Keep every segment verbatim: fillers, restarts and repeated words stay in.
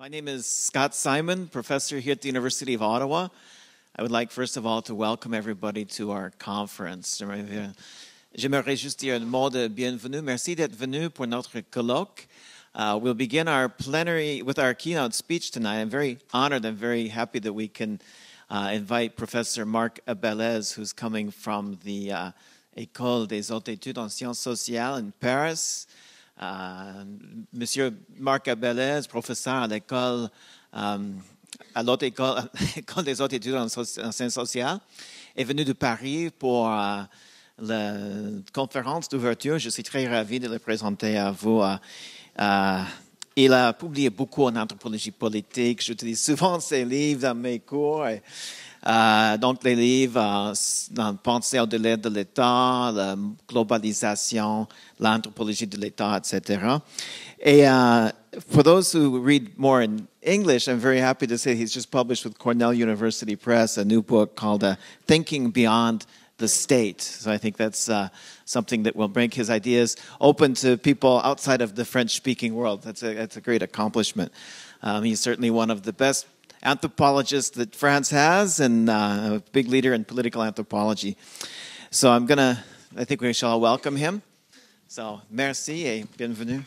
My name is Scott Simon, professor here at the University of Ottawa. I would like, first of all, to welcome everybody to our conference. J'aimerais juste dire un mot de bienvenue. Merci d'être venu pour notre colloque. Uh, we'll begin our plenary with our keynote speech tonight. I'm very honored and very happy that we can uh, invite Professor Marc Abelez, who's coming from the uh, École des Hautes Études en Sciences Sociales in Paris. Uh, Monsieur Marc Abelez, professeur à l'école, um, à l'autre école, école des hautes études en, so en sciences sociales, est venu de Paris pour uh, la conférence d'ouverture. Je suis très ravi de le présenter à vous. Uh, uh, il a publié beaucoup en anthropologie politique. J'utilise souvent ses livres dans mes cours. Et, Uh, donc, les livres uh, dans Pensée au-delà de l'État, la globalisation, l'anthropologie de l'État, et cetera. Et uh, for those who read more in English, I'm very happy to say he's just published with Cornell University Press a new book called uh, Thinking Beyond the State. So I think that's uh, something that will make his ideas open to people outside of the French-speaking world. That's a, that's a great accomplishment. Um, he's certainly one of the best anthropologist that France has, and uh, a big leader in political anthropology. So I'm going to, I think we shall welcome him. So, merci et bienvenue.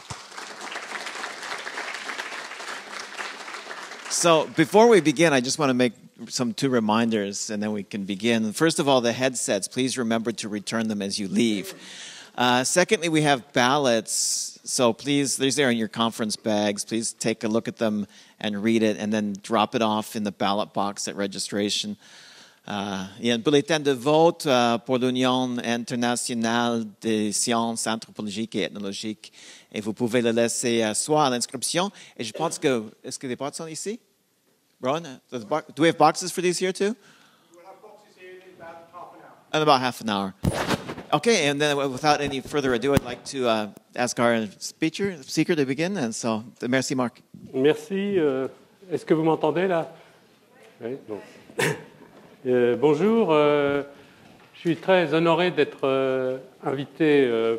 So before we begin, I just want to make some two reminders, and then we can begin. First of all, the headsets, please remember to return them as you leave. Uh, secondly, we have ballots, so please, these are in your conference bags. Please take a look at them and read it, and then drop it off in the ballot box at registration. Uh, il y a un bulletin de vote uh, pour l'Union internationale des sciences anthropologiques et ethnologiques, et vous pouvez le laisser uh, soit à l'inscription, et je pense que, est-ce que les boîtes sont ici? Ron, do we have boxes for these here too? We'll have boxes here in about half an hour. In about half an hour. Okay, and then without any further ado, I'd like to uh, ask our speaker, speaker to begin. And so, merci, Marc. Merci. Euh, Est-ce que vous m'entendez là? Oui, bon. euh, bonjour. Euh, je suis très honoré d'être euh, invité euh,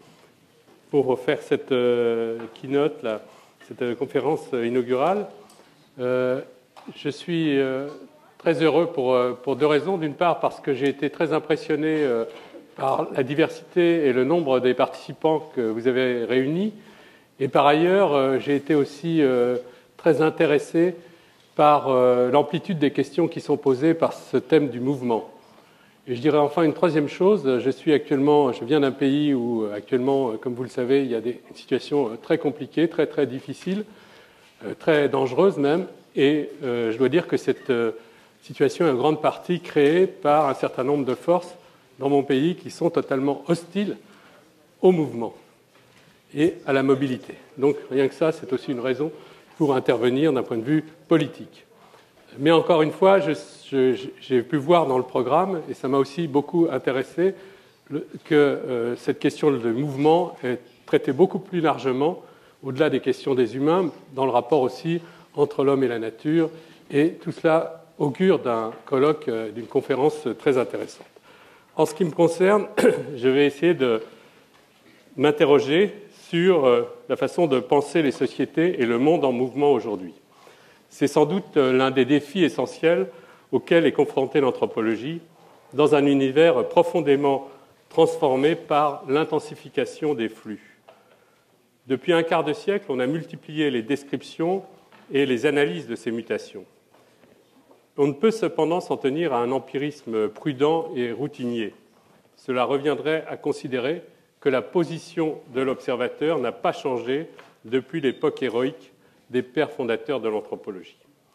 pour faire cette euh, keynote, là, cette euh, conférence inaugurale. Euh, je suis euh, très heureux pour, euh, pour deux raisons. D'une part, parce que j'ai été très impressionné euh, par la diversité et le nombre des participants que vous avez réunis. Et par ailleurs, euh, j'ai été aussi euh, très intéressé par euh, l'amplitude des questions qui sont posées par ce thème du mouvement. Et je dirais enfin une troisième chose. Je suis actuellement, je viens d'un pays où actuellement, comme vous le savez, il y a des situations très compliquées, très très difficiles, euh, très dangereuses même. Et euh, je dois dire que cette euh, situation est en grande partie créée par un certain nombre de forces dans mon pays qui sont totalement hostiles au mouvement et à la mobilité. Donc rien que ça, c'est aussi une raison pour intervenir d'un point de vue politique. Mais encore une fois, je, je, j'ai pu voir dans le programme, et ça m'a aussi beaucoup intéressé, le, que euh, cette question de mouvement est traitée beaucoup plus largement, au-delà des questions des humains, dans le rapport aussi entre l'homme et la nature, et tout cela augure d'un colloque, euh, d'une conférence très intéressante. En ce qui me concerne, je vais essayer de m'interroger sur la façon de penser les sociétés et le monde en mouvement aujourd'hui. C'est sans doute l'un des défis essentiels auxquels est confrontée l'anthropologie dans un univers profondément transformé par l'intensification des flux. Depuis un quart de siècle, on a multiplié les descriptions et les analyses de ces mutations. On ne peut cependant s'en tenir à un empirisme prudent et routinier. Cela reviendrait à considérer que la position de l'observateur n'a pas changé depuis l'époque héroïque des pères fondateurs de l'anthropologie.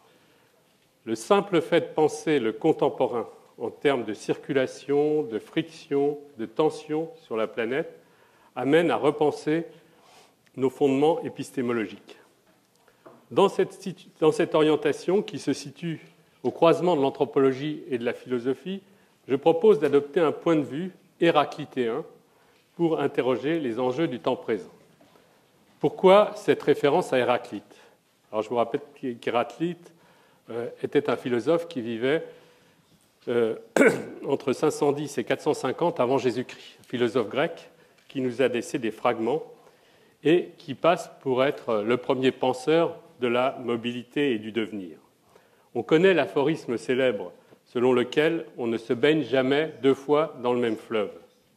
Le simple fait de penser le contemporain en termes de circulation, de friction, de tension sur la planète amène à repenser nos fondements épistémologiques. Dans cette, dans cette orientation qui se situe au croisement de l'anthropologie et de la philosophie, je propose d'adopter un point de vue héraclitéen pour interroger les enjeux du temps présent. Pourquoi cette référence à Héraclite? Alors, je vous rappelle qu'Héraclite euh, était un philosophe qui vivait euh, entre cinq cent dix et quatre cent cinquante avant Jésus-Christ, un philosophe grec qui nous a laissé des fragments et qui passe pour être le premier penseur de la mobilité et du devenir. On connaît l'aphorisme célèbre selon lequel on ne se baigne jamais deux fois dans le même fleuve.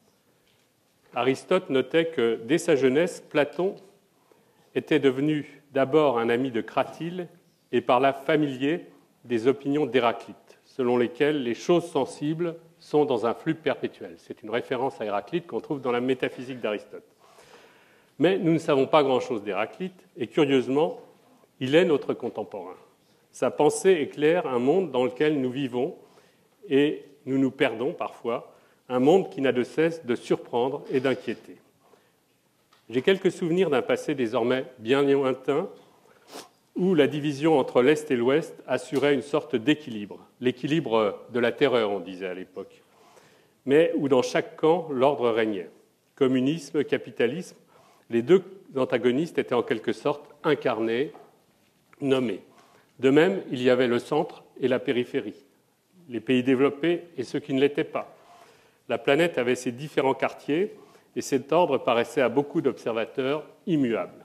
Aristote notait que dès sa jeunesse, Platon était devenu d'abord un ami de Cratyle et par là familier des opinions d'Héraclite, selon lesquelles les choses sensibles sont dans un flux perpétuel. C'est une référence à Héraclite qu'on trouve dans la métaphysique d'Aristote. Mais nous ne savons pas grand-chose d'Héraclite, et curieusement, il est notre contemporain. Sa pensée éclaire un monde dans lequel nous vivons, et nous nous perdons parfois, un monde qui n'a de cesse de surprendre et d'inquiéter. J'ai quelques souvenirs d'un passé désormais bien lointain, où la division entre l'Est et l'Ouest assurait une sorte d'équilibre, l'équilibre de la terreur, on disait à l'époque, mais où dans chaque camp, l'ordre régnait. Communisme, capitalisme, les deux antagonistes étaient en quelque sorte incarnés, nommés. De même, il y avait le centre et la périphérie, les pays développés et ceux qui ne l'étaient pas. La planète avait ses différents quartiers et cet ordre paraissait à beaucoup d'observateurs immuable.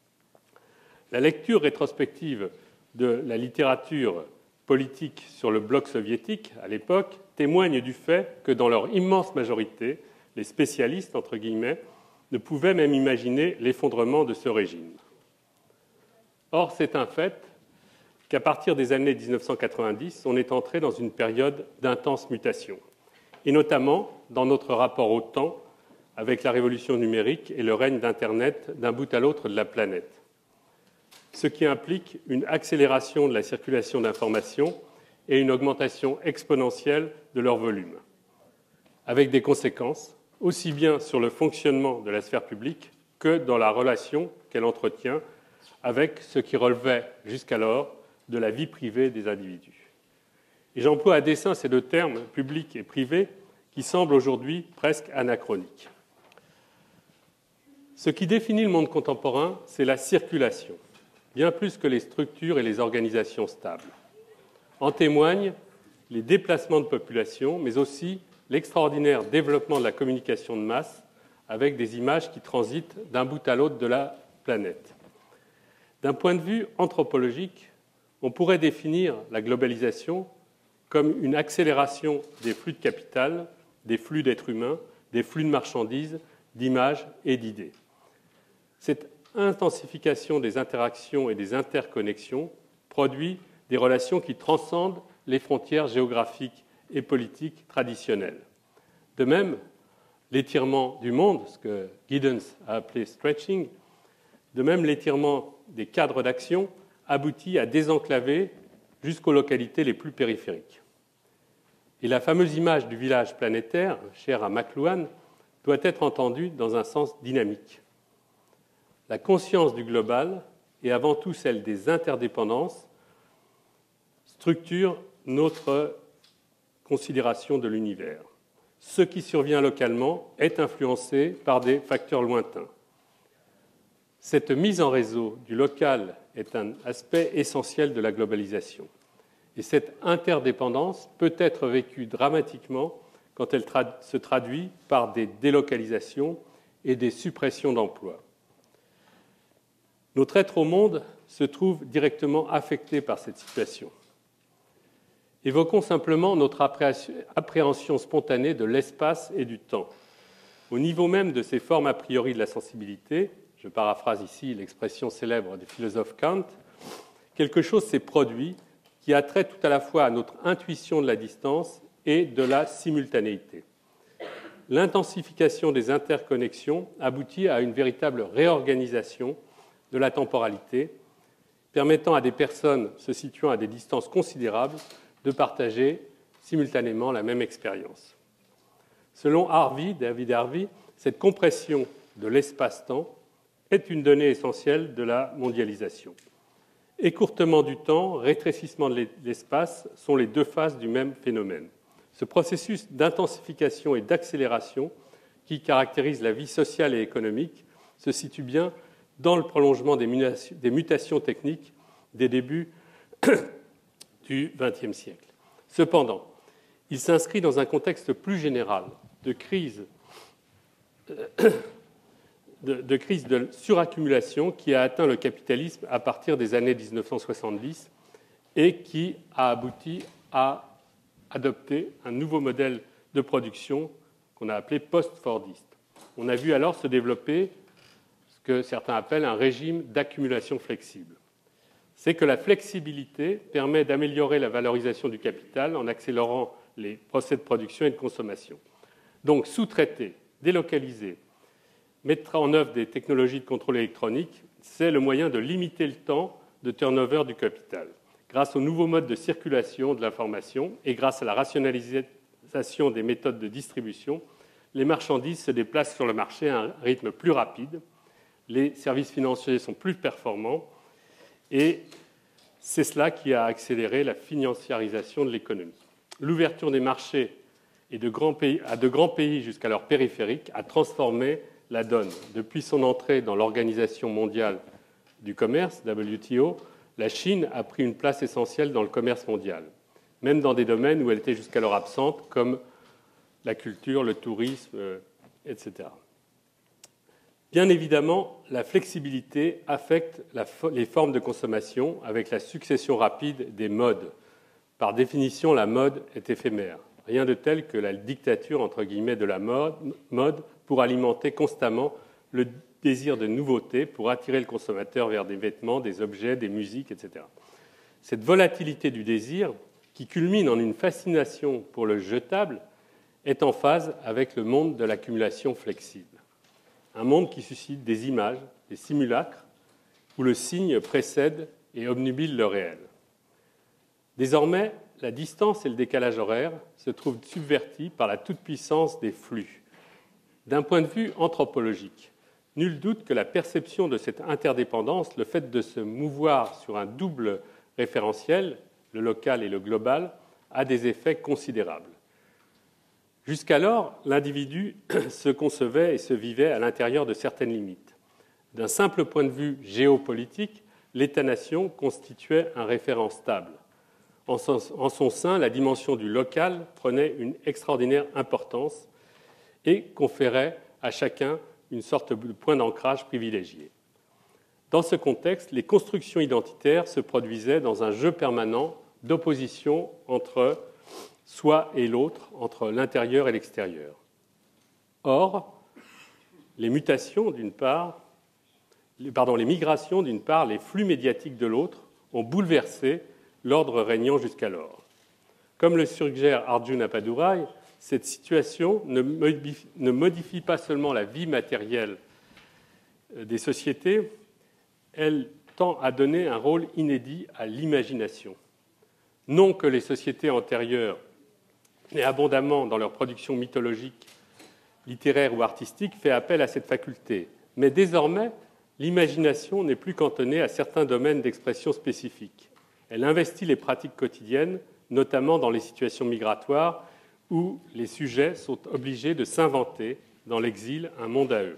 La lecture rétrospective de la littérature politique sur le bloc soviétique, à l'époque, témoigne du fait que, dans leur immense majorité, les spécialistes, entre guillemets, ne pouvaient même imaginer l'effondrement de ce régime. Or, c'est un fait qu'à partir des années mille neuf cent quatre-vingt-dix, on est entré dans une période d'intense mutation, et notamment dans notre rapport au temps avec la révolution numérique et le règne d'Internet d'un bout à l'autre de la planète, ce qui implique une accélération de la circulation d'informations et une augmentation exponentielle de leur volume, avec des conséquences aussi bien sur le fonctionnement de la sphère publique que dans la relation qu'elle entretient avec ce qui relevait jusqu'alors de la vie privée des individus. Et j'emploie à dessein ces deux termes, public et privé, qui semblent aujourd'hui presque anachroniques. Ce qui définit le monde contemporain, c'est la circulation, bien plus que les structures et les organisations stables. En témoignent les déplacements de population, mais aussi l'extraordinaire développement de la communication de masse avec des images qui transitent d'un bout à l'autre de la planète. D'un point de vue anthropologique, on pourrait définir la globalisation comme une accélération des flux de capital, des flux d'êtres humains, des flux de marchandises, d'images et d'idées. Cette intensification des interactions et des interconnexions produit des relations qui transcendent les frontières géographiques et politiques traditionnelles. De même, l'étirement du monde, ce que Giddens a appelé stretching, de même l'étirement des cadres d'action aboutit à désenclaver jusqu'aux localités les plus périphériques. Et la fameuse image du village planétaire, chère à McLuhan, doit être entendue dans un sens dynamique. La conscience du global, et avant tout celle des interdépendances, structure notre considération de l'univers. Ce qui survient localement est influencé par des facteurs lointains. Cette mise en réseau du local est un aspect essentiel de la globalisation. Et cette interdépendance peut être vécue dramatiquement quand elle tra- se traduit par des délocalisations et des suppressions d'emplois. Notre être au monde se trouve directement affecté par cette situation. Évoquons simplement notre appréhension spontanée de l'espace et du temps. Au niveau même de ces formes a priori de la sensibilité, je paraphrase ici l'expression célèbre du philosophe Kant, quelque chose s'est produit qui a trait tout à la fois à notre intuition de la distance et de la simultanéité. L'intensification des interconnexions aboutit à une véritable réorganisation de la temporalité, permettant à des personnes se situant à des distances considérables de partager simultanément la même expérience. Selon Harvey, David Harvey, cette compression de l'espace-temps est une donnée essentielle de la mondialisation. Écourtement du temps, rétrécissement de l'espace sont les deux faces du même phénomène. Ce processus d'intensification et d'accélération qui caractérise la vie sociale et économique se situe bien dans le prolongement des mutations techniques des débuts du vingtième siècle. Cependant, il s'inscrit dans un contexte plus général de crise de, de crise de suraccumulation qui a atteint le capitalisme à partir des années mille neuf cent soixante-dix et qui a abouti à adopter un nouveau modèle de production qu'on a appelé post-fordiste. On a vu alors se développer ce que certains appellent un régime d'accumulation flexible. C'est que la flexibilité permet d'améliorer la valorisation du capital en accélérant les procès de production et de consommation. Donc, sous-traiter, délocaliser, mettre en œuvre des technologies de contrôle électronique, c'est le moyen de limiter le temps de turnover du capital. Grâce aux nouveaux modes de circulation de l'information et grâce à la rationalisation des méthodes de distribution, les marchandises se déplacent sur le marché à un rythme plus rapide, les services financiers sont plus performants et c'est cela qui a accéléré la financiarisation de l'économie. L'ouverture des marchés et de grands pays, à de grands pays jusqu'alors périphériques a transformé la donne. Depuis son entrée dans l'Organisation mondiale du commerce, W T O, la Chine a pris une place essentielle dans le commerce mondial, même dans des domaines où elle était jusqu'alors absente, comme la culture, le tourisme, et cetera. Bien évidemment, la flexibilité affecte la, les formes de consommation avec la succession rapide des modes. Par définition, la mode est éphémère. Rien de tel que la dictature, entre guillemets, de la mode, mode pour alimenter constamment le désir de nouveauté, pour attirer le consommateur vers des vêtements, des objets, des musiques, et cetera. Cette volatilité du désir, qui culmine en une fascination pour le jetable, est en phase avec le monde de l'accumulation flexible. Un monde qui suscite des images, des simulacres, où le signe précède et obnubile le réel. Désormais, la distance et le décalage horaire se trouvent subvertis par la toute-puissance des flux. D'un point de vue anthropologique, nul doute que la perception de cette interdépendance, le fait de se mouvoir sur un double référentiel, le local et le global, a des effets considérables. Jusqu'alors, l'individu se concevait et se vivait à l'intérieur de certaines limites. D'un simple point de vue géopolitique, l'État-nation constituait un référent stable. En son sein, la dimension du local prenait une extraordinaire importance et conférait à chacun une sorte de point d'ancrage privilégié. Dans ce contexte, les constructions identitaires se produisaient dans un jeu permanent d'opposition entre soi et l'autre, entre l'intérieur et l'extérieur. Or, les mutations d'une part, les, pardon, les migrations d'une part, les flux médiatiques de l'autre ont bouleversé l'ordre régnant jusqu'alors. Comme le suggère Arjun Appadurai, cette situation ne modifie, ne modifie pas seulement la vie matérielle des sociétés, elle tend à donner un rôle inédit à l'imagination. Non que les sociétés antérieures aient abondamment dans leur production mythologique, littéraire ou artistique fait appel à cette faculté, mais désormais, l'imagination n'est plus cantonnée à certains domaines d'expression spécifiques. Elle investit les pratiques quotidiennes, notamment dans les situations migratoires où les sujets sont obligés de s'inventer dans l'exil un monde à eux.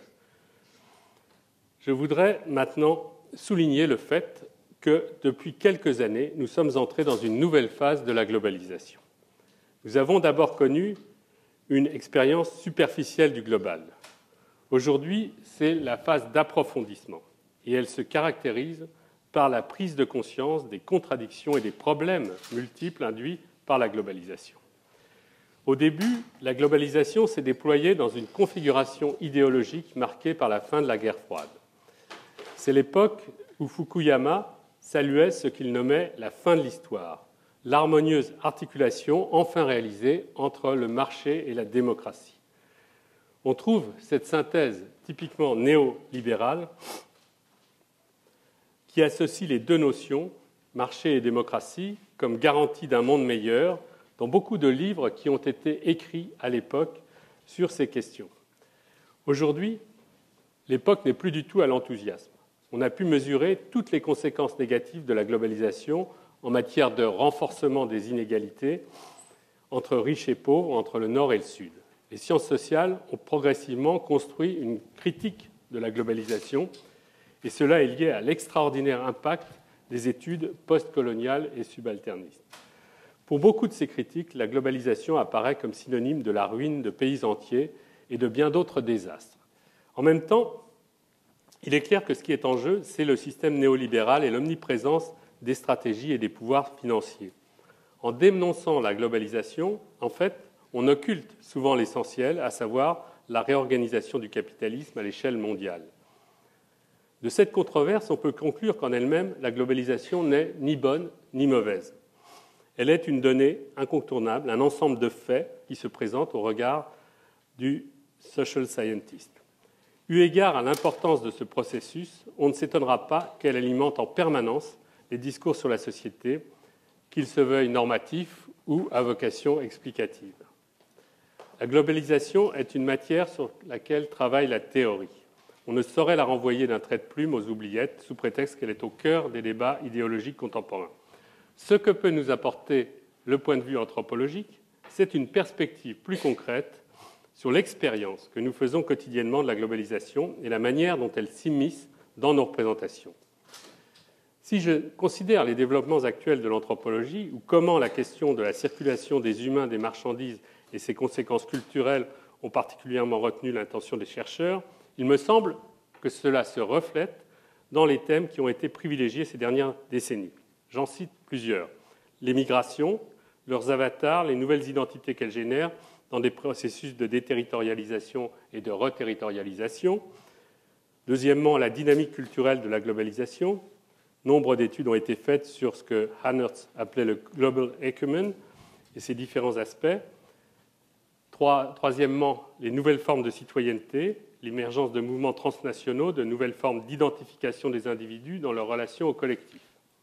Je voudrais maintenant souligner le fait que depuis quelques années, nous sommes entrés dans une nouvelle phase de la globalisation. Nous avons d'abord connu une expérience superficielle du global. Aujourd'hui, c'est la phase d'approfondissement et elle se caractérise par la prise de conscience des contradictions et des problèmes multiples induits par la globalisation. Au début, la globalisation s'est déployée dans une configuration idéologique marquée par la fin de la guerre froide. C'est l'époque où Fukuyama saluait ce qu'il nommait la fin de l'histoire, l'harmonieuse articulation enfin réalisée entre le marché et la démocratie. On trouve cette synthèse typiquement néolibérale qui associe les deux notions, marché et démocratie, comme garantie d'un monde meilleur, dans beaucoup de livres qui ont été écrits à l'époque sur ces questions. Aujourd'hui, l'époque n'est plus du tout à l'enthousiasme. On a pu mesurer toutes les conséquences négatives de la globalisation en matière de renforcement des inégalités entre riches et pauvres, entre le Nord et le Sud. Les sciences sociales ont progressivement construit une critique de la globalisation et cela est lié à l'extraordinaire impact des études postcoloniales et subalternistes. Pour beaucoup de ces critiques, la globalisation apparaît comme synonyme de la ruine de pays entiers et de bien d'autres désastres. En même temps, Il est clair que ce qui est en jeu, c'est le système néolibéral et l'omniprésence des stratégies et des pouvoirs financiers. En dénonçant la globalisation, en fait, on occulte souvent l'essentiel, à savoir la réorganisation du capitalisme à l'échelle mondiale. De cette controverse, on peut conclure qu'en elle-même, la globalisation n'est ni bonne ni mauvaise. Elle est une donnée incontournable, un ensemble de faits qui se présentent au regard du social scientist. Eu égard à l'importance de ce processus, on ne s'étonnera pas qu'elle alimente en permanence les discours sur la société, qu'ils se veuillent normatifs ou à vocation explicative. La globalisation est une matière sur laquelle travaille la théorie. On ne saurait la renvoyer d'un trait de plume aux oubliettes sous prétexte qu'elle est au cœur des débats idéologiques contemporains. Ce que peut nous apporter le point de vue anthropologique, c'est une perspective plus concrète sur l'expérience que nous faisons quotidiennement de la globalisation et la manière dont elle s'immisce dans nos représentations. Si je considère les développements actuels de l'anthropologie ou comment la question de la circulation des humains, des marchandises et ses conséquences culturelles ont particulièrement retenu l'attention des chercheurs, il me semble que cela se reflète dans les thèmes qui ont été privilégiés ces dernières décennies. J'en cite plusieurs. Les migrations, leurs avatars, les nouvelles identités qu'elles génèrent dans des processus de déterritorialisation et de reterritorialisation. Deuxièmement, la dynamique culturelle de la globalisation. Nombre d'études ont été faites sur ce que Hannertz appelait le global ecumen et ses différents aspects. Trois, troisièmement, les nouvelles formes de citoyenneté, l'émergence de mouvements transnationaux, de nouvelles formes d'identification des individus dans leur relation au collectif.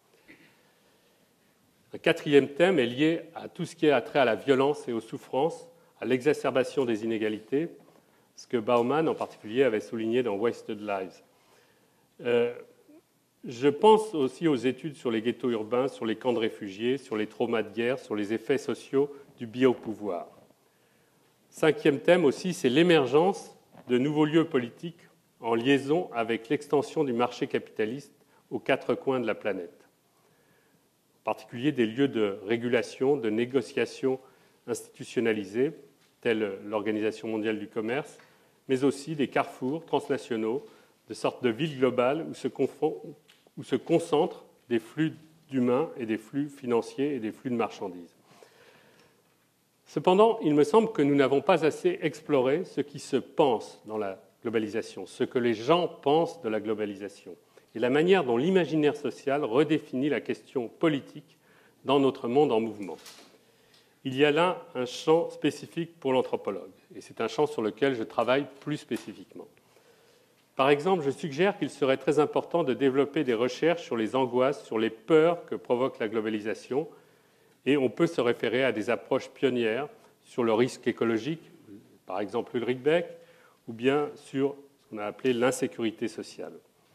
Un quatrième thème est lié à tout ce qui a trait à la violence et aux souffrances, à l'exacerbation des inégalités, ce que Bauman en particulier avait souligné dans Wasted Lives. Euh, je pense aussi aux études sur les ghettos urbains, sur les camps de réfugiés, sur les traumas de guerre, sur les effets sociaux du biopouvoir. Cinquième thème aussi, c'est l'émergence de nouveaux lieux politiques en liaison avec l'extension du marché capitaliste aux quatre coins de la planète. En particulier des lieux de régulation, de négociation institutionnalisés, tels l'Organisation mondiale du commerce, mais aussi des carrefours transnationaux, de sortes de villes globales où se, confond, où se concentrent des flux d'humains et des flux financiers et des flux de marchandises. Cependant, il me semble que nous n'avons pas assez exploré ce qui se pense dans la globalisation, ce que les gens pensent de la globalisation, et la manière dont l'imaginaire social redéfinit la question politique dans notre monde en mouvement. Il y a là un champ spécifique pour l'anthropologue, et c'est un champ sur lequel je travaille plus spécifiquement. Par exemple, je suggère qu'il serait très important de développer des recherches sur les angoisses, sur les peurs que provoque la globalisation, et on peut se référer à des approches pionnières sur le risque écologique, par exemple Ulrich Beck, ou bien sur ce qu'on a appelé l'insécurité sociale.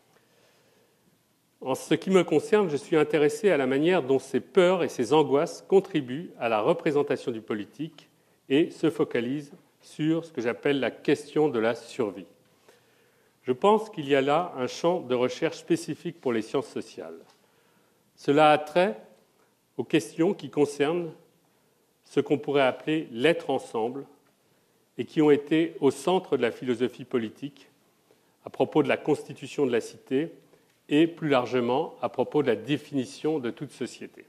En ce qui me concerne, je suis intéressé à la manière dont ces peurs et ces angoisses contribuent à la représentation du politique et se focalisent sur ce que j'appelle la question de la survie. Je pense qu'il y a là un champ de recherche spécifique pour les sciences sociales. Cela a trait aux questions qui concernent ce qu'on pourrait appeler l'être ensemble et qui ont été au centre de la philosophie politique à propos de la constitution de la cité et plus largement à propos de la définition de toute société.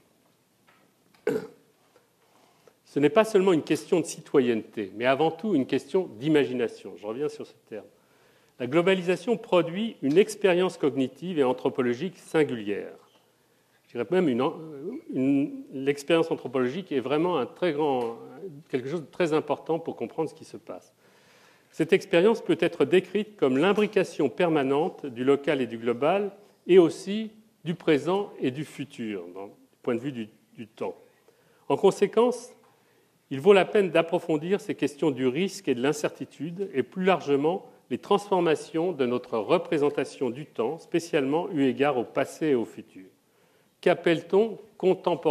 Ce n'est pas seulement une question de citoyenneté, mais avant tout une question d'imagination. Je reviens sur ce terme. La globalisation produit une expérience cognitive et anthropologique singulière. Je dirais même une, une, l'expérience anthropologique est vraiment un très grand, quelque chose de très important pour comprendre ce qui se passe. Cette expérience peut être décrite comme l'imbrication permanente du local et du global, et aussi du présent et du futur, du point de vue du, du temps. En conséquence, il vaut la peine d'approfondir ces questions du risque et de l'incertitude, et plus largement les transformations de notre représentation du temps, spécialement eu égard au passé et au futur. Qu'appelle-t-on contemporanéité ?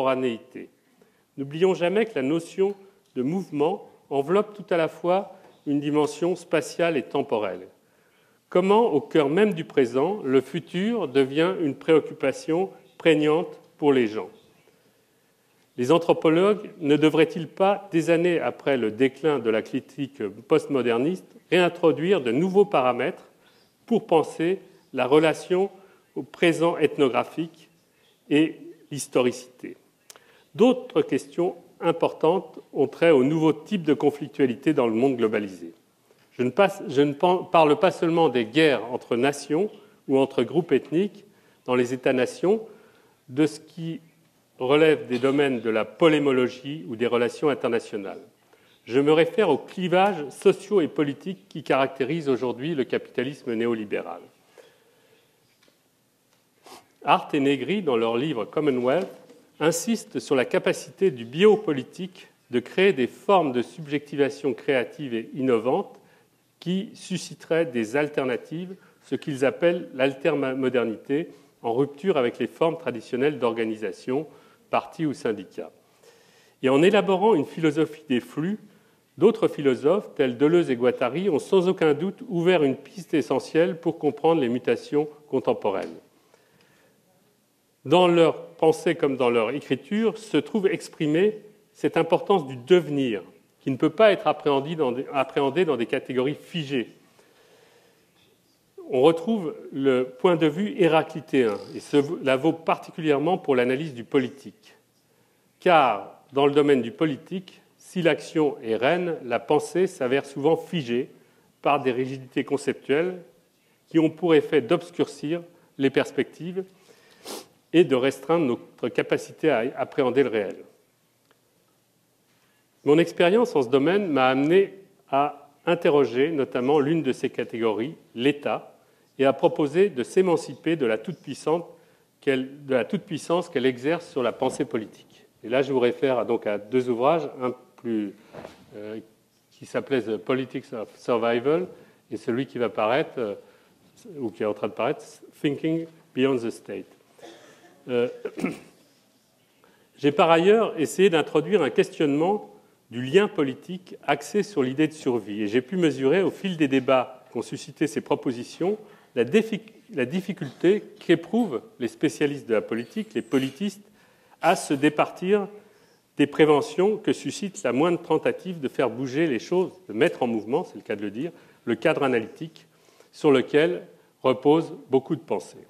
N'oublions jamais que la notion de mouvement enveloppe tout à la fois une dimension spatiale et temporelle. Comment, au cœur même du présent, le futur devient une préoccupation prégnante pour les gens ? Les anthropologues ne devraient-ils pas, des années après le déclin de la critique postmoderniste, réintroduire de nouveaux paramètres pour penser la relation au présent ethnographique et l'historicité. D'autres questions importantes ont trait au nouveau type de conflictualité dans le monde globalisé. Je ne, passe, je ne parle pas seulement des guerres entre nations ou entre groupes ethniques dans les États-nations, de ce qui relève des domaines de la polémologie ou des relations internationales. Je me réfère aux clivages sociaux et politiques qui caractérisent aujourd'hui le capitalisme néolibéral. Hart et Negri, dans leur livre Commonwealth, insistent sur la capacité du biopolitique de créer des formes de subjectivation créative et innovantes qui susciteraient des alternatives, ce qu'ils appellent l'altermodernité, en rupture avec les formes traditionnelles d'organisation, partis ou syndicats. Et en élaborant une philosophie des flux, d'autres philosophes, tels Deleuze et Guattari, ont sans aucun doute ouvert une piste essentielle pour comprendre les mutations contemporaines. Dans leur pensée comme dans leur écriture se trouve exprimée cette importance du devenir, qui ne peut pas être appréhendée dans des, appréhendée dans des catégories figées. On retrouve le point de vue héraclitéen, et cela vaut particulièrement pour l'analyse du politique. Car, dans le domaine du politique, si l'action est reine, la pensée s'avère souvent figée par des rigidités conceptuelles qui ont pour effet d'obscurcir les perspectives et de restreindre notre capacité à appréhender le réel. Mon expérience en ce domaine m'a amené à interroger notamment l'une de ces catégories, l'État, et à proposer de s'émanciper de la toute-puissance qu'elle, de la toute-puissance qu'elle exerce sur la pensée politique. Et là, je vous réfère donc à deux ouvrages, un plus, euh, qui s'appelait The Politics of Survival, et celui qui va paraître, euh, ou qui est en train de paraître, Thinking Beyond the State. Euh, J'ai par ailleurs essayé d'introduire un questionnement du lien politique axé sur l'idée de survie, et j'ai pu mesurer au fil des débats qu'ont suscité ces propositions la, la difficulté qu'éprouvent les spécialistes de la politique, les politistes, à se départir des préventions que suscite la moindre tentative de faire bouger les choses, de mettre en mouvement, c'est le cas de le dire, le cadre analytique sur lequel repose beaucoup de pensées.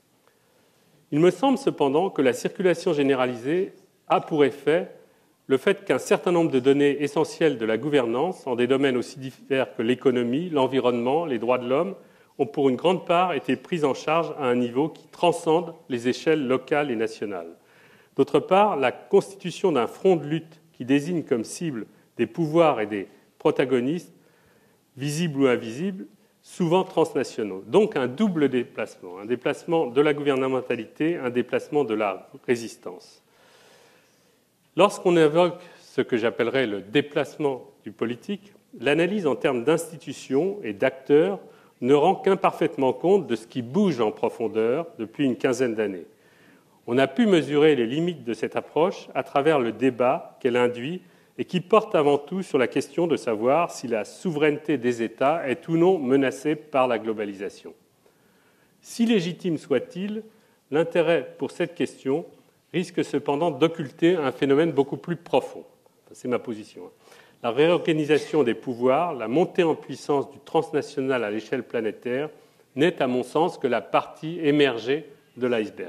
Il me semble cependant que la circulation généralisée a pour effet le fait qu'un certain nombre de données essentielles de la gouvernance, en des domaines aussi divers que l'économie, l'environnement, les droits de l'homme, ont pour une grande part été prises en charge à un niveau qui transcende les échelles locales et nationales. D'autre part, la constitution d'un front de lutte qui désigne comme cible des pouvoirs et des protagonistes, visibles ou invisibles, souvent transnationaux. Donc un double déplacement, un déplacement de la gouvernementalité, un déplacement de la résistance. Lorsqu'on évoque ce que j'appellerais le déplacement du politique, l'analyse en termes d'institutions et d'acteurs ne rend qu'imparfaitement compte de ce qui bouge en profondeur depuis une quinzaine d'années. On a pu mesurer les limites de cette approche à travers le débat qu'elle induit et qui porte avant tout sur la question de savoir si la souveraineté des États est ou non menacée par la globalisation. Si légitime soit-il, l'intérêt pour cette question risque cependant d'occulter un phénomène beaucoup plus profond. C'est ma position. La réorganisation des pouvoirs, la montée en puissance du transnational à l'échelle planétaire n'est, à mon sens, que la partie émergée de l'iceberg.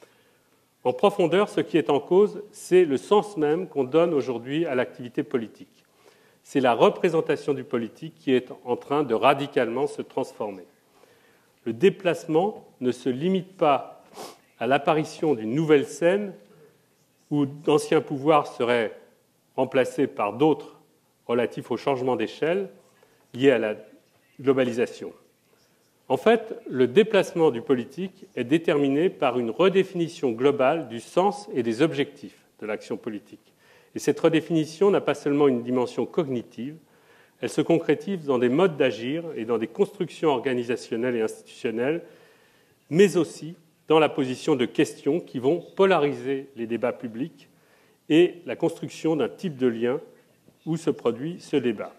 En profondeur, ce qui est en cause, c'est le sens même qu'on donne aujourd'hui à l'activité politique. C'est la représentation du politique qui est en train de radicalement se transformer. Le déplacement ne se limite pas à l'apparition d'une nouvelle scène où d'anciens pouvoirs seraient remplacés par d'autres relatifs au changement d'échelle lié à la globalisation. En fait, le déplacement du politique est déterminé par une redéfinition globale du sens et des objectifs de l'action politique. Et cette redéfinition n'a pas seulement une dimension cognitive, elle se concrétise dans des modes d'agir et dans des constructions organisationnelles et institutionnelles, mais aussi dans la position de questions qui vont polariser les débats publics et la construction d'un type de lien où se produit ce débat.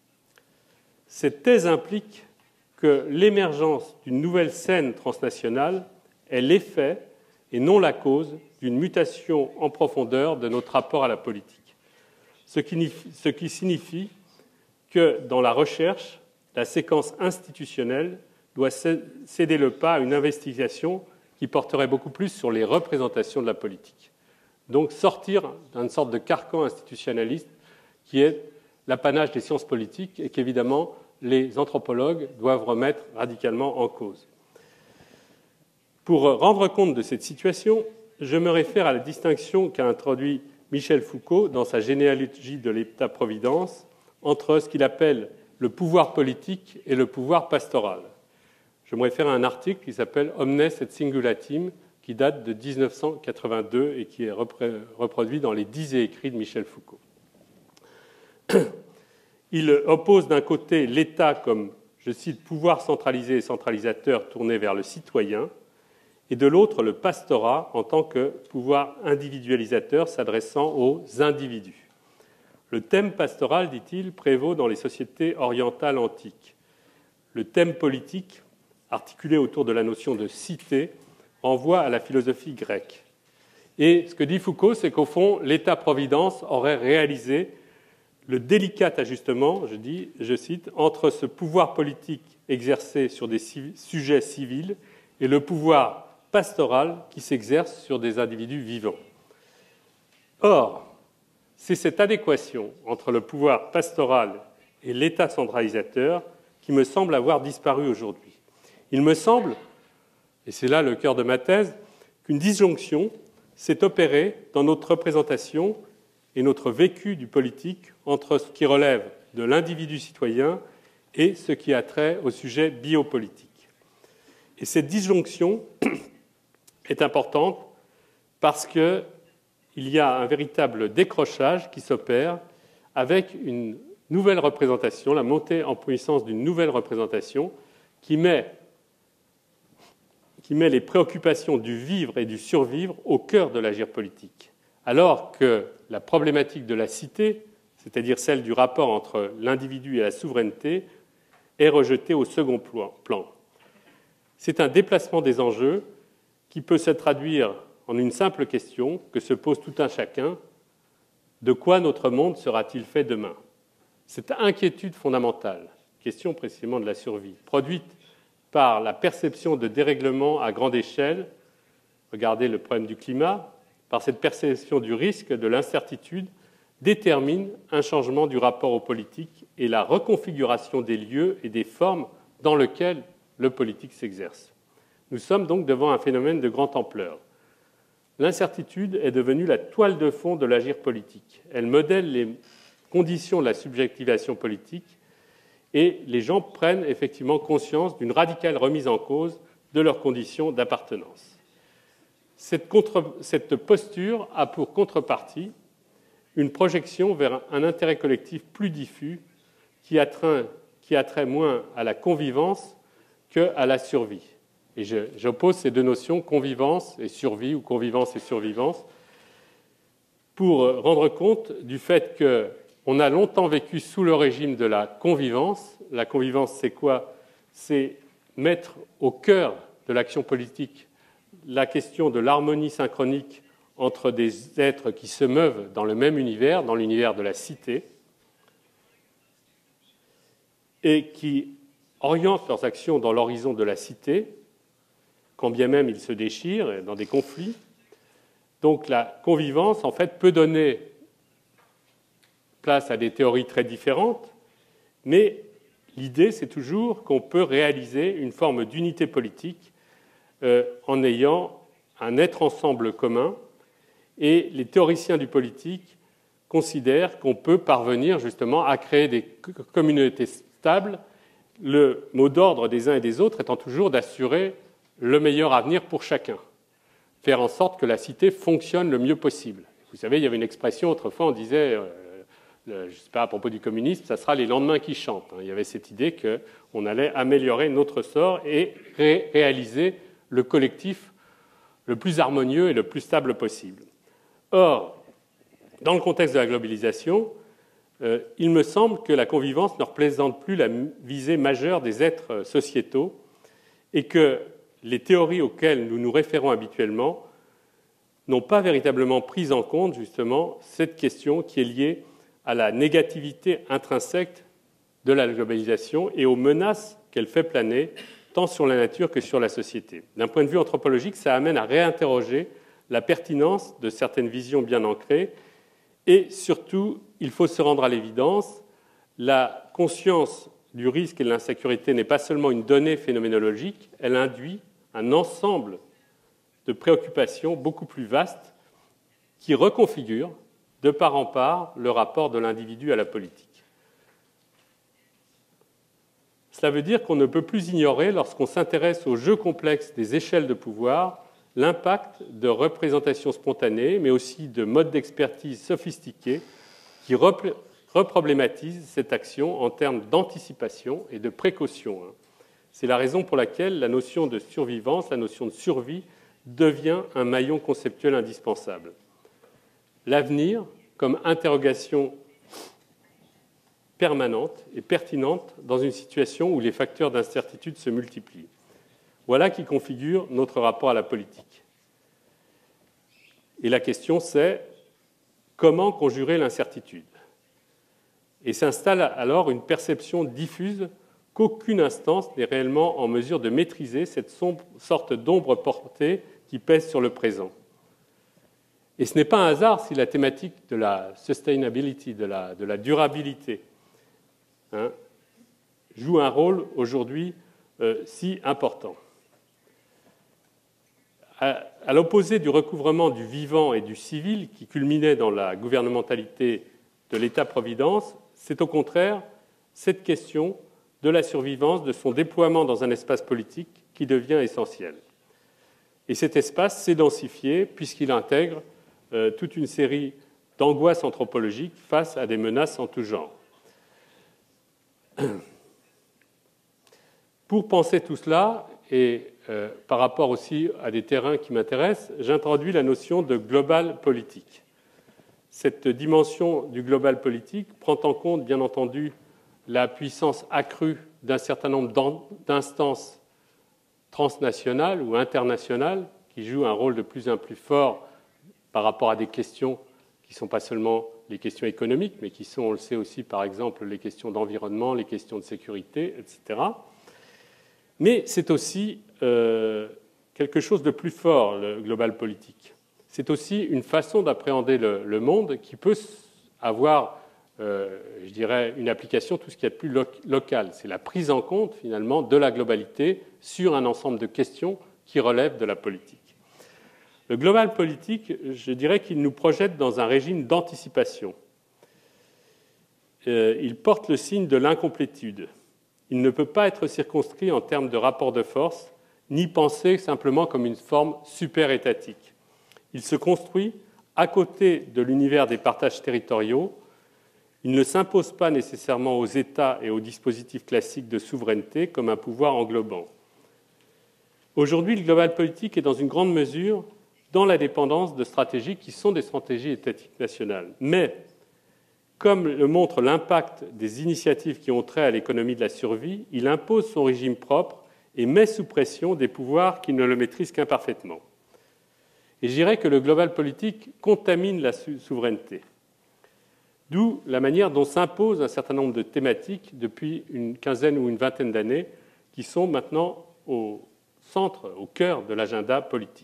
Cette thèse implique que l'émergence d'une nouvelle scène transnationale est l'effet et non la cause d'une mutation en profondeur de notre rapport à la politique. Ce qui, ce qui signifie que dans la recherche, la séquence institutionnelle doit céder le pas à une investigation qui porterait beaucoup plus sur les représentations de la politique. Donc sortir d'une sorte de carcan institutionnaliste qui est l'apanage des sciences politiques et qu'évidemment les anthropologues doivent remettre radicalement en cause. Pour rendre compte de cette situation, je me réfère à la distinction qu'a introduit Michel Foucault dans sa généalogie de l'État-providence entre ce qu'il appelle le pouvoir politique et le pouvoir pastoral. Je me réfère à un article qui s'appelle « Omnes et Singulatim » qui date de mille neuf cent quatre-vingt-deux et qui est reproduit dans les dix écrits de Michel Foucault. Il oppose d'un côté l'État comme, je cite, pouvoir centralisé et centralisateur tourné vers le citoyen, et de l'autre le pastorat en tant que pouvoir individualisateur s'adressant aux individus. Le thème pastoral, dit-il, prévaut dans les sociétés orientales antiques. Le thème politique, articulé autour de la notion de cité, renvoie à la philosophie grecque. Et ce que dit Foucault, c'est qu'au fond, l'État-providence aurait réalisé le délicat ajustement, je dis, je cite, entre ce pouvoir politique exercé sur des sujets civils et le pouvoir pastoral qui s'exerce sur des individus vivants. Or, c'est cette adéquation entre le pouvoir pastoral et l'État centralisateur qui me semble avoir disparu aujourd'hui. Il me semble, et c'est là le cœur de ma thèse, qu'une disjonction s'est opérée dans notre représentation et notre vécu du politique entre ce qui relève de l'individu citoyen et ce qui a trait au sujet biopolitique. Et cette disjonction est importante parce qu'il y a un véritable décrochage qui s'opère avec une nouvelle représentation, la montée en puissance d'une nouvelle représentation qui met, qui met les préoccupations du vivre et du survivre au cœur de l'agir politique. Alors que la problématique de la cité, c'est-à-dire celle du rapport entre l'individu et la souveraineté, est rejetée au second plan. C'est un déplacement des enjeux qui peut se traduire en une simple question que se pose tout un chacun: de quoi notre monde sera-t-il fait demain? Cette inquiétude fondamentale, question précisément de la survie, produite par la perception de dérèglements à grande échelle, regardez le problème du climat, par cette perception du risque, de l'incertitude, détermine un changement du rapport au politique et la reconfiguration des lieux et des formes dans lesquels le politique s'exerce. Nous sommes donc devant un phénomène de grande ampleur. L'incertitude est devenue la toile de fond de l'agir politique. Elle modèle les conditions de la subjectivation politique et les gens prennent effectivement conscience d'une radicale remise en cause de leurs conditions d'appartenance. Cette, contre, cette posture a pour contrepartie une projection vers un intérêt collectif plus diffus qui a trait, qui a trait moins à la convivence qu'à la survie. Et je, j'oppose ces deux notions, convivence et survie, ou convivence et survivance, pour rendre compte du fait qu'on a longtemps vécu sous le régime de la convivence. La convivence, c'est quoi? C'est mettre au cœur de l'action politique la question de l'harmonie synchronique entre des êtres qui se meuvent dans le même univers, dans l'univers de la cité, et qui orientent leurs actions dans l'horizon de la cité, quand bien même ils se déchirent dans des conflits. Donc la convivence, en fait, peut donner place à des théories très différentes, mais l'idée, c'est toujours qu'on peut réaliser une forme d'unité politique euh, en ayant un être-ensemble commun, et les théoriciens du politique considèrent qu'on peut parvenir justement à créer des communautés stables, le mot d'ordre des uns et des autres étant toujours d'assurer le meilleur avenir pour chacun, faire en sorte que la cité fonctionne le mieux possible. Vous savez, il y avait une expression, autrefois on disait, euh, le, je ne sais pas, à propos du communisme, ça sera les lendemains qui chantent. Il y avait cette idée qu'on allait améliorer notre sort et ré- réaliser le collectif le plus harmonieux et le plus stable possible. Or, dans le contexte de la globalisation, euh, il me semble que la convivence ne représente plus la visée majeure des êtres sociétaux et que les théories auxquelles nous nous référons habituellement n'ont pas véritablement pris en compte justement cette question qui est liée à la négativité intrinsèque de la globalisation et aux menaces qu'elle fait planer tant sur la nature que sur la société. D'un point de vue anthropologique, ça amène à réinterroger la pertinence de certaines visions bien ancrées et surtout, il faut se rendre à l'évidence, la conscience du risque et de l'insécurité n'est pas seulement une donnée phénoménologique, elle induit un ensemble de préoccupations beaucoup plus vastes qui reconfigurent de part en part le rapport de l'individu à la politique. Cela veut dire qu'on ne peut plus ignorer, lorsqu'on s'intéresse au jeu complexe des échelles de pouvoir, l'impact de représentations spontanées, mais aussi de modes d'expertise sophistiqués qui reproblématisent cette action en termes d'anticipation et de précaution. C'est la raison pour laquelle la notion de survivance, la notion de survie, devient un maillon conceptuel indispensable. L'avenir, comme interrogation permanente et pertinente dans une situation où les facteurs d'incertitude se multiplient. Voilà qui configure notre rapport à la politique. Et la question, c'est comment conjurer l'incertitude? Et s'installe alors une perception diffuse qu'aucune instance n'est réellement en mesure de maîtriser cette sorte d'ombre portée qui pèse sur le présent. Et ce n'est pas un hasard si la thématique de la sustainability, de la, de la durabilité, hein, joue un rôle aujourd'hui euh, si important. À, à l'opposé du recouvrement du vivant et du civil qui culminait dans la gouvernementalité de l'État-providence, c'est au contraire cette question de la survivance, de son déploiement dans un espace politique qui devient essentiel. Et cet espace s'est densifié puisqu'il intègre euh, toute une série d'angoisses anthropologiques face à des menaces en tout genre. Pour penser tout cela, et euh, par rapport aussi à des terrains qui m'intéressent, j'introduis la notion de global politique. Cette dimension du global politique prend en compte, bien entendu, la puissance accrue d'un certain nombre d'instances transnationales ou internationales qui jouent un rôle de plus en plus fort par rapport à des questions qui ne sont pas seulement les questions économiques, mais qui sont, on le sait aussi, par exemple, les questions d'environnement, les questions de sécurité, et cetera. Mais c'est aussi euh, quelque chose de plus fort, le global politique. C'est aussi une façon d'appréhender le, le monde qui peut avoir, euh, je dirais, une application tout ce qui est plus lo- local. C'est la prise en compte, finalement, de la globalité sur un ensemble de questions qui relèvent de la politique. Le global politique, je dirais qu'il nous projette dans un régime d'anticipation. Euh, il porte le signe de l'incomplétude. Il ne peut pas être circonscrit en termes de rapport de force, ni pensé simplement comme une forme super-étatique. Il se construit à côté de l'univers des partages territoriaux. Il ne s'impose pas nécessairement aux États et aux dispositifs classiques de souveraineté comme un pouvoir englobant. Aujourd'hui, le global politique est dans une grande mesure dans la dépendance de stratégies qui sont des stratégies étatiques nationales. Mais, comme le montre l'impact des initiatives qui ont trait à l'économie de la survie, il impose son régime propre et met sous pression des pouvoirs qui ne le maîtrisent qu'imparfaitement. Et je dirais que le global politique contamine la souveraineté. D'où la manière dont s'imposent un certain nombre de thématiques depuis une quinzaine ou une vingtaine d'années qui sont maintenant au centre, au cœur de l'agenda politique.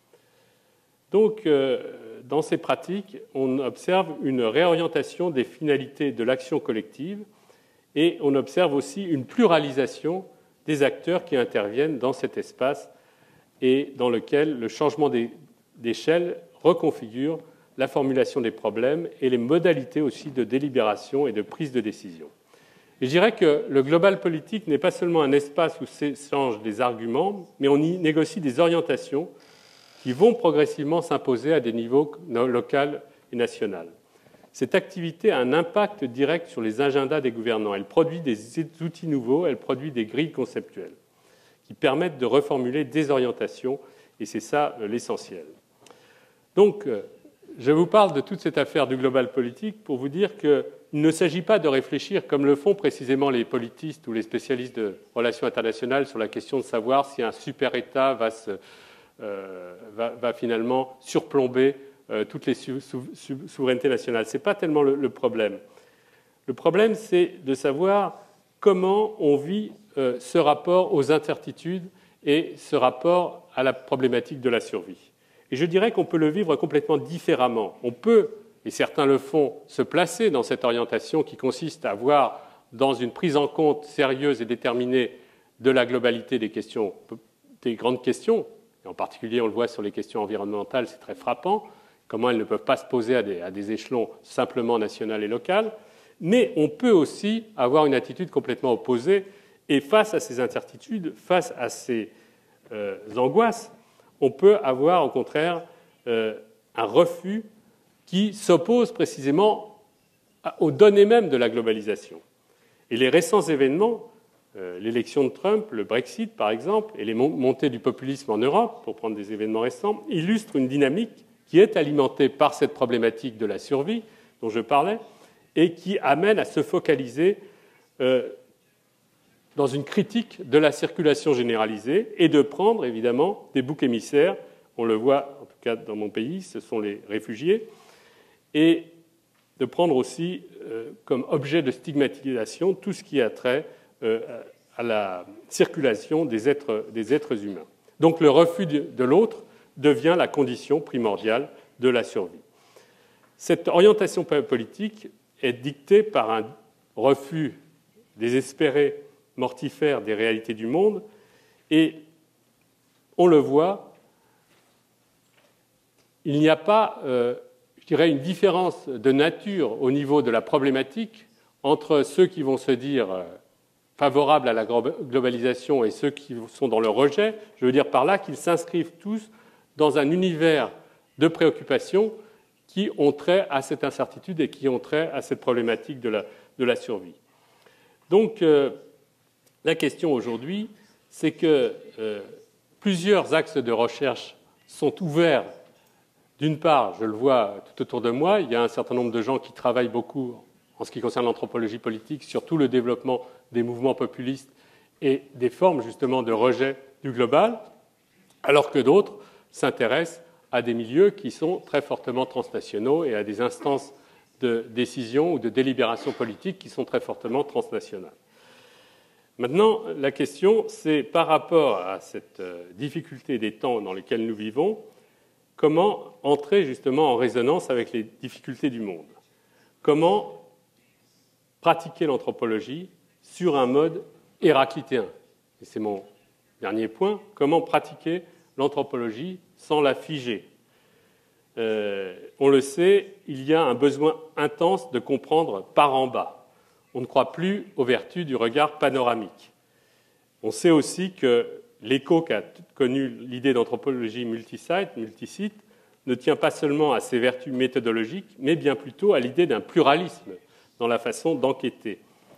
Donc, euh, dans ces pratiques, on observe une réorientation des finalités de l'action collective et on observe aussi une pluralisation des acteurs qui interviennent dans cet espace et dans lequel le changement d'échelle reconfigure la formulation des problèmes et les modalités aussi de délibération et de prise de décision. Et je dirais que le global politique n'est pas seulement un espace où s'échangent des arguments, mais on y négocie des orientations qui vont progressivement s'imposer à des niveaux local et national. Cette activité a un impact direct sur les agendas des gouvernants. Elle produit des outils nouveaux, elle produit des grilles conceptuelles qui permettent de reformuler des orientations, et c'est ça l'essentiel. Donc, je vous parle de toute cette affaire du global politique pour vous dire qu'il ne s'agit pas de réfléchir, comme le font précisément les politistes ou les spécialistes de relations internationales, sur la question de savoir si un super-État va se Euh, va, va finalement surplomber euh, toutes les sou- sou- souverainetés nationales. Ce n'est pas tellement le, le problème. Le problème, c'est de savoir comment on vit euh, ce rapport aux incertitudes et ce rapport à la problématique de la survie. Et je dirais qu'on peut le vivre complètement différemment. On peut, et certains le font, se placer dans cette orientation qui consiste à voir dans une prise en compte sérieuse et déterminée de la globalité des questions, des grandes questions, et en particulier on le voit sur les questions environnementales, c'est très frappant, comment elles ne peuvent pas se poser à des, à des échelons simplement national et local, mais on peut aussi avoir une attitude complètement opposée, et face à ces incertitudes, face à ces euh, angoisses, on peut avoir au contraire euh, un refus qui s'oppose précisément aux données mêmes de la globalisation. Et les récents événements, euh, l'élection de Trump, le Brexit par exemple, et les montées du populisme en Europe, pour prendre des événements récents, illustrent une dynamique qui est alimentée par cette problématique de la survie dont je parlais, et qui amène à se focaliser euh, dans une critique de la circulation généralisée et de prendre évidemment des boucs émissaires. On le voit, en tout cas dans mon pays, ce sont les réfugiés, et de prendre aussi euh, comme objet de stigmatisation tout ce qui a trait euh, à la circulation des êtres, des êtres humains. Donc le refus de l'autre devient la condition primordiale de la survie. Cette orientation politique est dictée par un refus désespéré, mortifère des réalités du monde, et on le voit, il n'y a pas, euh, je dirais, une différence de nature au niveau de la problématique entre ceux qui vont se dire euh, favorables à la globalisation et ceux qui sont dans le rejet. Je veux dire par là qu'ils s'inscrivent tous dans un univers de préoccupations qui ont trait à cette incertitude et qui ont trait à cette problématique de la, de la survie. Donc, euh, la question aujourd'hui, c'est que euh, plusieurs axes de recherche sont ouverts. D'une part, je le vois tout autour de moi, il y a un certain nombre de gens qui travaillent beaucoup en ce qui concerne l'anthropologie politique sur tout le développement des mouvements populistes et des formes justement de rejet du global, alors que d'autres s'intéressent à des milieux qui sont très fortement transnationaux et à des instances de décision ou de délibération politique qui sont très fortement transnationales. Maintenant, la question, c'est par rapport à cette difficulté des temps dans lesquels nous vivons, comment entrer justement en résonance avec les difficultés du monde? Comment pratiquer l'anthropologie sur un mode héraclitéen? Et c'est mon dernier point. Comment pratiquer l'anthropologie sans la figer? euh, On le sait, il y a un besoin intense de comprendre par en bas. On ne croit plus aux vertus du regard panoramique. On sait aussi que l'écho qu'a connu l'idée d'anthropologie multisite, multisite, ne tient pas seulement à ses vertus méthodologiques, mais bien plutôt à l'idée d'un pluralisme dans la façon d'enquêter.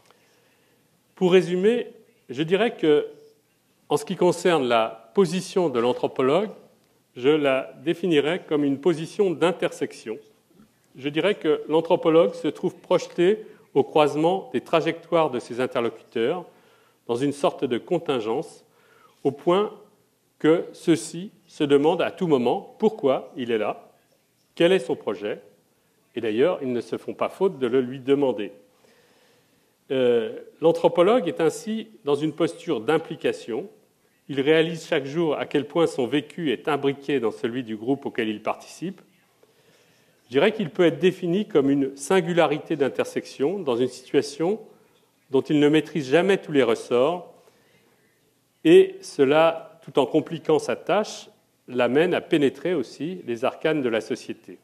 Pour résumer, je dirais que, en ce qui concerne la position de l'anthropologue, je la définirais comme une position d'intersection. Je dirais que l'anthropologue se trouve projeté au croisement des trajectoires de ses interlocuteurs dans une sorte de contingence, au point que ceux-ci se demandent à tout moment pourquoi il est là, quel est son projet, et d'ailleurs, ils ne se font pas faute de le lui demander. Euh, l'anthropologue est ainsi dans une posture d'implication. Il réalise chaque jour à quel point son vécu est imbriqué dans celui du groupe auquel il participe. Je dirais qu'il peut être défini comme une singularité d'intersection dans une situation dont il ne maîtrise jamais tous les ressorts, et cela, tout en compliquant sa tâche, l'amène à pénétrer aussi les arcanes de la société.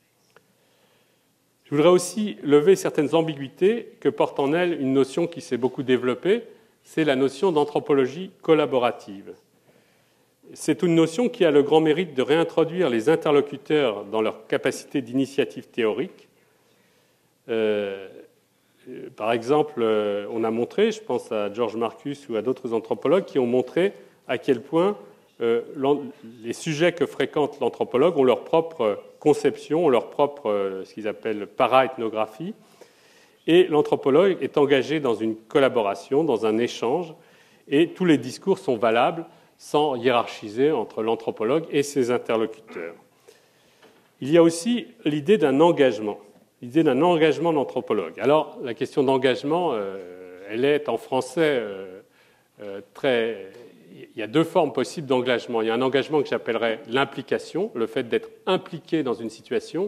Je voudrais aussi lever certaines ambiguïtés que porte en elle une notion qui s'est beaucoup développée, c'est la notion d'anthropologie collaborative. C'est une notion qui a le grand mérite de réintroduire les interlocuteurs dans leur capacité d'initiative théorique. Euh, par exemple, on a montré, je pense à George Marcus ou à d'autres anthropologues qui ont montré à quel point euh, les sujets que fréquente l'anthropologue ont leur propre conception, ont leur propre, euh, ce qu'ils appellent para-ethnographie, et l'anthropologue est engagé dans une collaboration, dans un échange, et tous les discours sont valables sans hiérarchiser entre l'anthropologue et ses interlocuteurs. Il y a aussi l'idée d'un engagement, l'idée d'un engagement d'anthropologue. Alors, la question d'engagement, euh, elle est en français euh, euh, très... Il y a deux formes possibles d'engagement. Il y a un engagement que j'appellerais l'implication, le fait d'être impliqué dans une situation,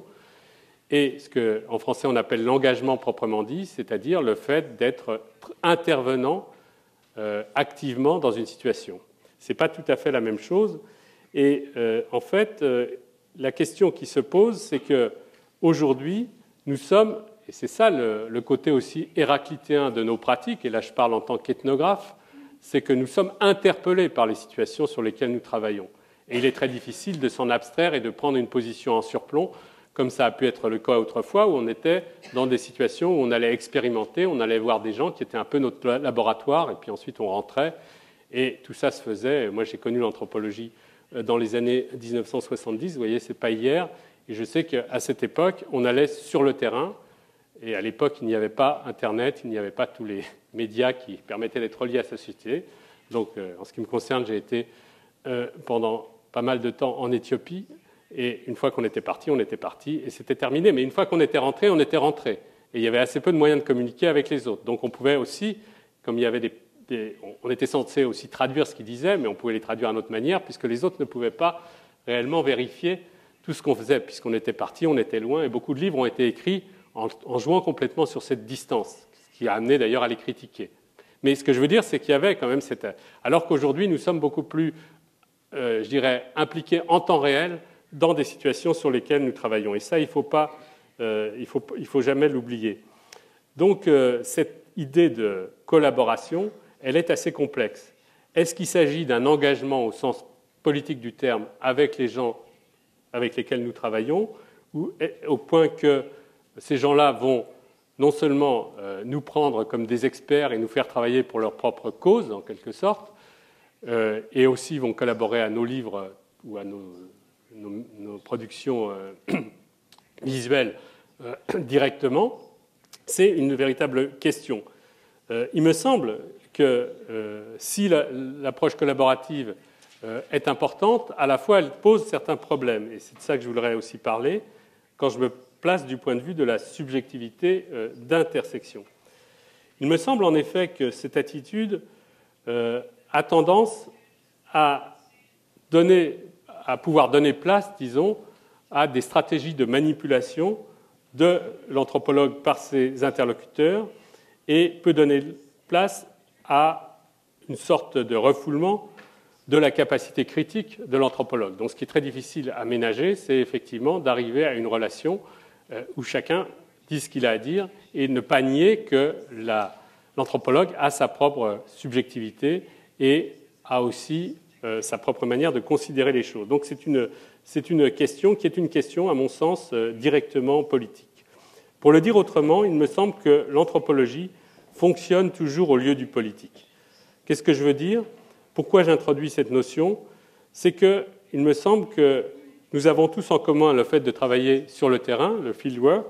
et ce qu'en français on appelle l'engagement proprement dit, c'est-à-dire le fait d'être intervenant euh, activement dans une situation. Ce n'est pas tout à fait la même chose. Et euh, en fait, euh, la question qui se pose, c'est qu'aujourd'hui, nous sommes, et c'est ça le, le côté aussi héraclitéen de nos pratiques, et là je parle en tant qu'ethnographe, c'est que nous sommes interpellés par les situations sur lesquelles nous travaillons. Et il est très difficile de s'en abstraire et de prendre une position en surplomb, comme ça a pu être le cas autrefois, où on était dans des situations où on allait expérimenter, on allait voir des gens qui étaient un peu notre laboratoire, et puis ensuite on rentrait, et tout ça se faisait. Moi j'ai connu l'anthropologie dans les années dix-neuf cent soixante-dix, vous voyez, c'est pas hier, et je sais qu'à cette époque, on allait sur le terrain, et à l'époque, il n'y avait pas Internet, il n'y avait pas tous les médias qui permettaient d'être reliés à la société. Donc, euh, en ce qui me concerne, j'ai été euh, pendant pas mal de temps en Éthiopie, et une fois qu'on était parti, on était parti, et c'était terminé. Mais une fois qu'on était rentré, on était rentré. Et il y avait assez peu de moyens de communiquer avec les autres. Donc, on pouvait aussi, comme il y avait des, des on était censé aussi traduire ce qu'ils disaient, mais on pouvait les traduire d'une autre manière, puisque les autres ne pouvaient pas réellement vérifier tout ce qu'on faisait, puisqu'on était parti, on était loin, et beaucoup de livres ont été écrits en jouant complètement sur cette distance, ce qui a amené d'ailleurs à les critiquer. Mais ce que je veux dire, c'est qu'il y avait quand même cette... Alors qu'aujourd'hui, nous sommes beaucoup plus, euh, je dirais, impliqués en temps réel dans des situations sur lesquelles nous travaillons. Et ça, il ne faut pas, euh, il faut, il faut jamais l'oublier. Donc, euh, cette idée de collaboration, elle est assez complexe. Est-ce qu'il s'agit d'un engagement au sens politique du terme avec les gens avec lesquels nous travaillons, ou au point que ces gens-là vont non seulement euh, nous prendre comme des experts et nous faire travailler pour leur propre cause, en quelque sorte, euh, et aussi vont collaborer à nos livres ou à nos, nos, nos productions euh, visuelles euh, directement, c'est une véritable question. Euh, il me semble que euh, si la, l'approche collaborative euh, est importante, à la fois elle pose certains problèmes, et c'est de ça que je voudrais aussi parler, quand je me place du point de vue de la subjectivité euh, d'intersection. Il me semble en effet que cette attitude euh, a tendance à, donner, à pouvoir donner place, disons, à des stratégies de manipulation de l'anthropologue par ses interlocuteurs et peut donner place à une sorte de refoulement de la capacité critique de l'anthropologue. Donc ce qui est très difficile à ménager, c'est effectivement d'arriver à une relation où chacun dit ce qu'il a à dire et ne pas nier que la, l'anthropologue a sa propre subjectivité et a aussi euh, sa propre manière de considérer les choses. Donc c'est une, c'est une question qui est une question, à mon sens, euh, directement politique. Pour le dire autrement, il me semble que l'anthropologie fonctionne toujours au lieu du politique. Qu'est-ce que je veux dire ? Pourquoi j'introduis cette notion ? C'est qu'il me semble que nous avons tous en commun le fait de travailler sur le terrain, le fieldwork,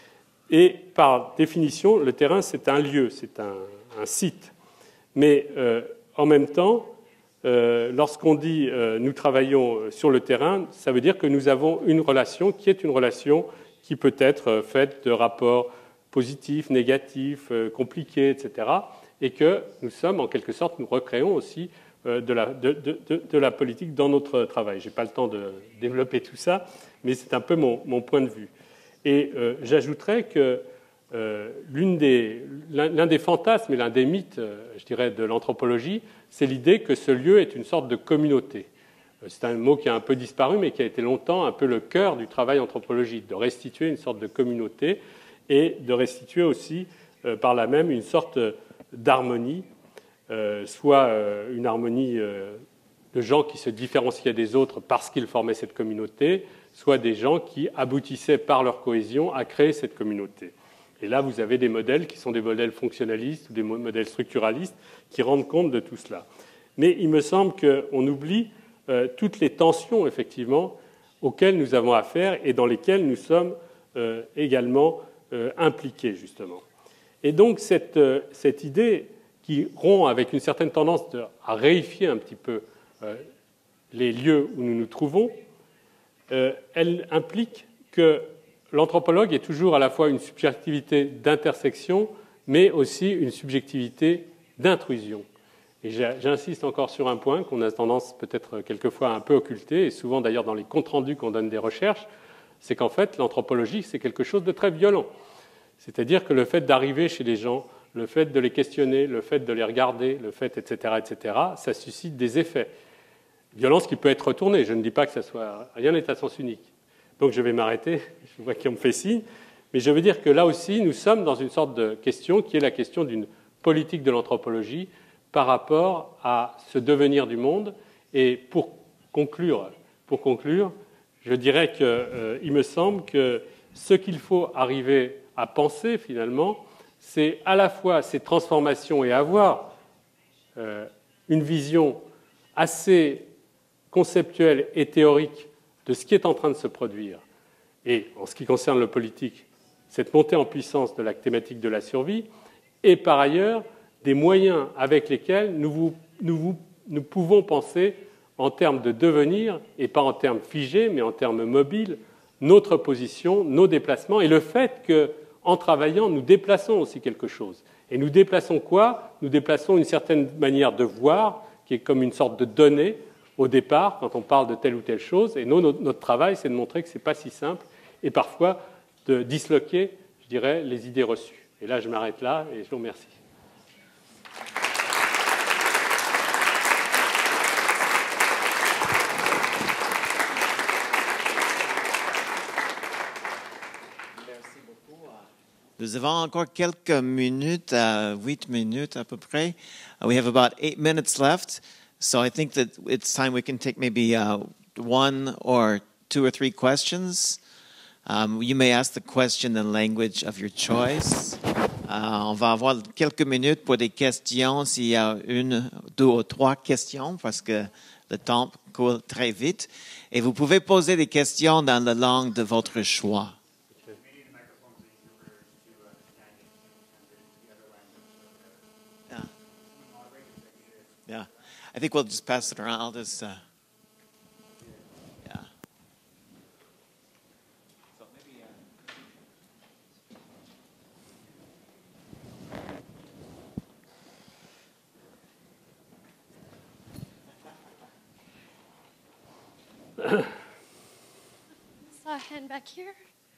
et par définition, le terrain, c'est un lieu, c'est un, un site. Mais euh, en même temps, euh, lorsqu'on dit euh, nous travaillons sur le terrain, ça veut dire que nous avons une relation qui est une relation qui peut être faite de rapports positifs, négatifs, euh, compliqués, et cetera, et que nous sommes, en quelque sorte, nous recréons aussi De la, de, de, de la politique dans notre travail. Je n'ai pas le temps de développer tout ça, mais c'est un peu mon, mon point de vue. Et euh, j'ajouterais que euh, l'une des, l'un, l'un des fantasmes et l'un des mythes, euh, je dirais, de l'anthropologie, c'est l'idée que ce lieu est une sorte de communauté. C'est un mot qui a un peu disparu, mais qui a été longtemps un peu le cœur du travail anthropologique, de restituer une sorte de communauté et de restituer aussi, euh, par là même, une sorte d'harmonie, Euh, soit euh, une harmonie euh, de gens qui se différenciaient des autres parce qu'ils formaient cette communauté, soit des gens qui aboutissaient par leur cohésion à créer cette communauté. Et là, vous avez des modèles qui sont des modèles fonctionnalistes ou des modèles structuralistes qui rendent compte de tout cela. Mais il me semble qu'on oublie euh, toutes les tensions, effectivement, auxquelles nous avons affaire et dans lesquelles nous sommes euh, également euh, impliqués, justement. Et donc, cette, euh, cette idée qui rompt avec une certaine tendance à réifier un petit peu euh, les lieux où nous nous trouvons, euh, elle implique que l'anthropologue est toujours à la fois une subjectivité d'intersection, mais aussi une subjectivité d'intrusion. Et j'insiste encore sur un point qu'on a tendance peut-être quelquefois à un peu occulter, et souvent d'ailleurs dans les comptes rendus qu'on donne des recherches, c'est qu'en fait l'anthropologie c'est quelque chose de très violent. C'est-à-dire que le fait d'arriver chez les gens, le fait de les questionner, le fait de les regarder, le fait, et cetera, et cetera, ça suscite des effets. Violence qui peut être retournée. Je ne dis pas que ça soit... Rien n'est à sens unique. Donc je vais m'arrêter. Je vois qu'on me fait signe. Mais je veux dire que là aussi, nous sommes dans une sorte de question qui est la question d'une politique de l'anthropologie par rapport à ce devenir du monde. Et pour conclure, pour conclure je dirais qu'il euh, me semble que ce qu'il faut arriver à penser finalement, c'est à la fois ces transformations et avoir euh, une vision assez conceptuelle et théorique de ce qui est en train de se produire. Et en ce qui concerne le politique, cette montée en puissance de la thématique de la survie, et par ailleurs des moyens avec lesquels nous, vous, nous, vous, nous pouvons penser en termes de devenir, et pas en termes figés, mais en termes mobiles, notre position, nos déplacements, et le fait qu'en travaillant, nous déplaçons aussi quelque chose. Et nous déplaçons quoi? Nous déplaçons une certaine manière de voir, qui est comme une sorte de donnée au départ, quand on parle de telle ou telle chose. Et nous, notre travail, c'est de montrer que ce n'est pas si simple, et parfois de disloquer, je dirais, les idées reçues. Et là, je m'arrête là, et je vous remercie. Nous avons encore quelques minutes, uh, huit minutes à peu près. Uh, we have about eight minutes left, so I think that it's time we can take maybe uh, one or two or three questions. Um, you may ask the question in language of your choice. Uh, on va avoir quelques minutes pour des questions, s'il y a une, deux ou trois questions, parce que le temps coule très vite. Et vous pouvez poser des questions dans la langue de votre choix. Yeah, I think we'll just pass it around. I'll just, uh, yeah. So maybe, uh... I saw a hand back here.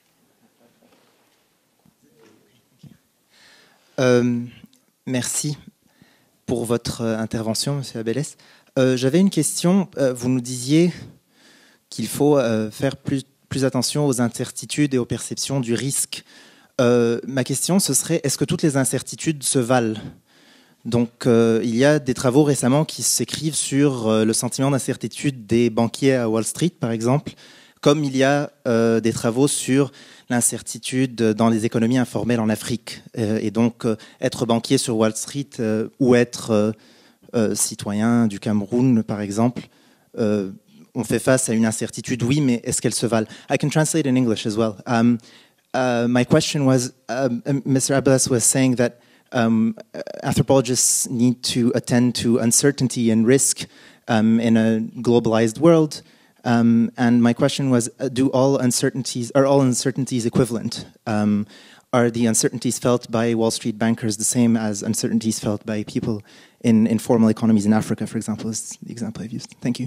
Euh, merci pour votre intervention, Monsieur Abélès. Euh, J'avais une question. Euh, vous nous disiez qu'il faut euh, faire plus, plus attention aux incertitudes et aux perceptions du risque. Euh, ma question, ce serait, est-ce que toutes les incertitudes se valent? Donc, euh, il y a des travaux récemment qui s'écrivent sur euh, le sentiment d'incertitude des banquiers à Wall Street, par exemple, comme il y a euh, des travaux sur l'incertitude dans les économies informelles en Afrique. Euh, et donc, euh, être banquier sur Wall Street euh, ou être euh, euh, citoyen du Cameroun, par exemple, euh, on fait face à une incertitude, oui, mais est-ce qu'elle se valent? I can translate in English as well. Um, uh, my question was, um, Mister Abélès was saying that um, anthropologists need to attend to uncertainty and risk um, in a globalized world. Um, and my question was, uh, do all uncertainties, are all uncertainties equivalent? Um, are the uncertainties felt by Wall Street bankers the same as uncertainties felt by people in informal economies in Africa, for example, is the example I've used. Thank you.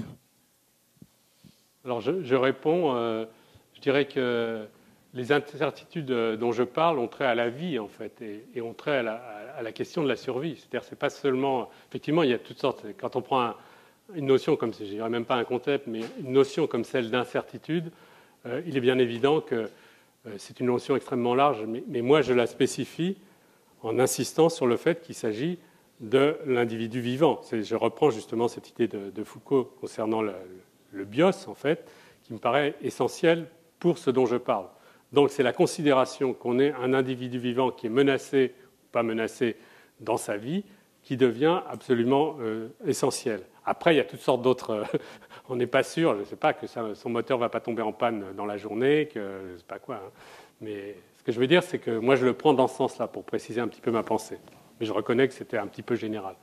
Alors, je, je réponds, euh, je dirais que les incertitudes dont je parle ont trait à la vie, en fait, et, et ont trait à la, à la question de la survie. C'est-à-dire, c'est pas seulement... Effectivement, il y a toutes sortes... Quand on prend un, une notion comme, je ne dirais même pas un concept, mais une notion comme celle d'incertitude, euh, il est bien évident que euh, c'est une notion extrêmement large, mais, mais moi je la spécifie en insistant sur le fait qu'il s'agit de l'individu vivant. Je reprends justement cette idée de, de Foucault concernant le, le bios, en fait, qui me paraît essentiel pour ce dont je parle. Donc c'est la considération qu'on est un individu vivant qui est menacé ou pas menacé dans sa vie qui devient absolument euh, essentiel. Après, il y a toutes sortes d'autres... Euh, on n'est pas sûr, je ne sais pas, que ça, son moteur ne va pas tomber en panne dans la journée, que je ne sais pas quoi. Hein. Mais ce que je veux dire, c'est que moi, je le prends dans ce sens-là, pour préciser un petit peu ma pensée. Mais je reconnais que c'était un petit peu général.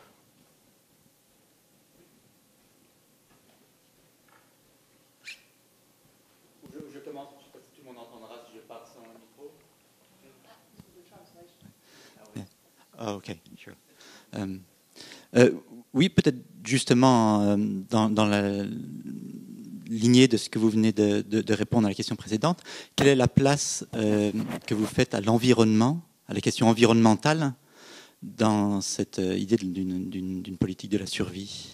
Je, je commence, je ne sais pas si tout le monde entendra si je parle sans un micro. Oh, okay, sure. Um, Euh, oui, peut-être justement euh, dans, dans la lignée de ce que vous venez de, de, de répondre à la question précédente, quelle est la place euh, que vous faites à l'environnement, à la question environnementale, dans cette euh, idée d'une, d'une, d'une politique de la survie?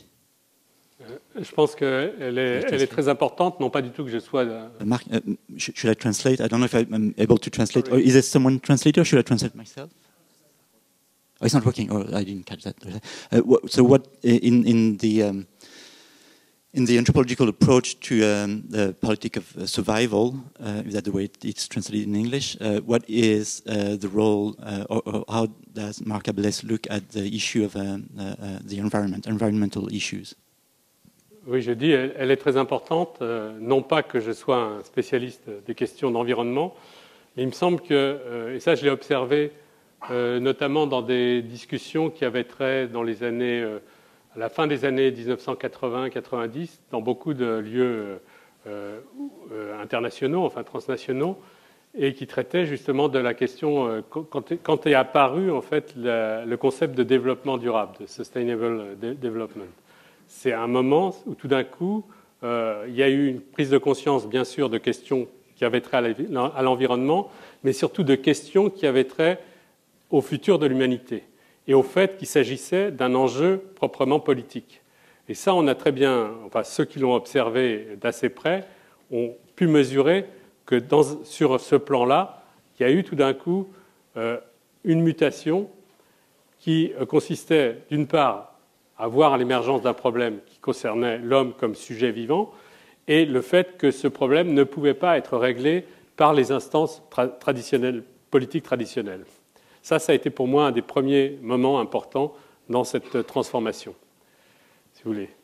Je pense qu'elle est, elle est très importante, non pas du tout que je sois... Mark, uh, should I translate? I don't know if I'm able to translate. Or is there someone translator? Should I translate myself? Oh, it's not working. Oh, I didn't catch that. Uh, what, so, what in in the um, in the anthropological approach to um, the politic of uh, survival, uh, is that the way it's translated in English? Uh, what is uh, the role, uh, or, or how does Marc Abelès look at the issue of um, uh, uh, the environment, environmental issues? Oui, je dis, elle, elle est très importante. Euh, non pas que je sois un spécialiste des questions d'environnement, mais il me semble que, euh, et ça je l'ai observé, euh, notamment dans des discussions qui avaient trait dans les années, euh, à la fin des années dix-neuf cent quatre-vingts quatre-vingt-dix, dans beaucoup de lieux euh, euh, internationaux, enfin transnationaux, et qui traitaient justement de la question, euh, quand, quand est apparu en fait la, le concept de développement durable, de sustainable development. C'est un moment où tout d'un coup, euh, il y a eu une prise de conscience, bien sûr, de questions qui avaient trait à l'environnement, mais surtout de questions qui avaient trait au futur de l'humanité et au fait qu'il s'agissait d'un enjeu proprement politique. Et ça, on a très bien, enfin ceux qui l'ont observé d'assez près, ont pu mesurer que dans, sur ce plan-là, il y a eu tout d'un coup euh, une mutation qui euh, consistait d'une part à voir l'émergence d'un problème qui concernait l'homme comme sujet vivant et le fait que ce problème ne pouvait pas être réglé par les instances tra- traditionnelles, politiques traditionnelles. Ça, ça a été pour moi un des premiers moments importants dans cette transformation, si vous voulez.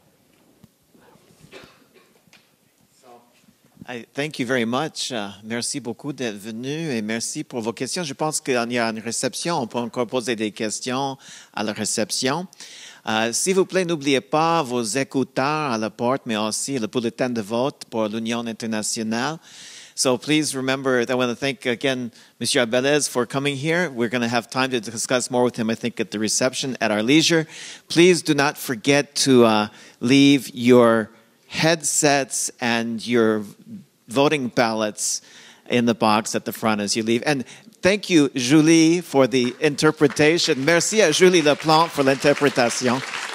I thank you very much. Uh, merci beaucoup d'être venu et merci pour vos questions. Je pense qu'il y a une réception. On peut encore poser des questions à la réception. Uh, s'il vous plaît, n'oubliez pas vos écouteurs à la porte, mais aussi le bulletin de vote pour l'Union internationale. So please remember, I want to thank again Monsieur Abelès for coming here. We're going to have time to discuss more with him, I think, at the reception at our leisure. Please do not forget to uh, leave your headsets and your voting ballots in the box at the front as you leave. And thank you, Julie, for the interpretation. Merci à Julie Leplante pour l'interprétation.